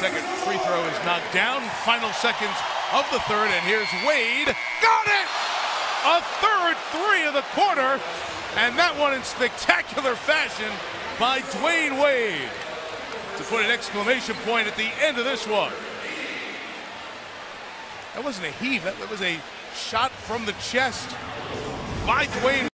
second free throw is knocked down. Final seconds of the third, and here's Wade. Got it! A third three of the quarter, and that one in spectacular fashion by Dwyane Wade to put an exclamation point at the end of this one. That wasn't a heave, that was a shot from the chest by Dwyane.